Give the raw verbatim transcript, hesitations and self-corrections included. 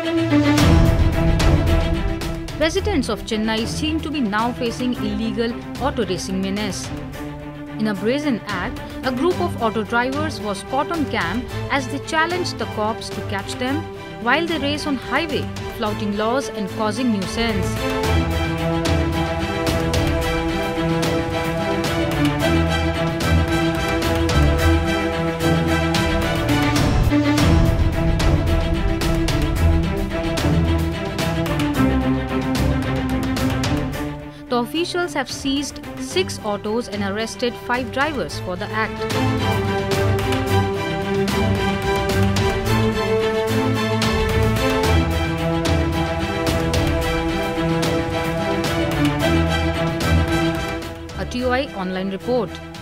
Residents of Chennai seem to be now facing illegal auto racing menace. In a brazen act, a group of auto drivers was caught on cam as they challenged the cops to catch them while they race on highway, flouting laws and causing nuisance. The officials have seized six autos and arrested five drivers for the act. A T O I online report.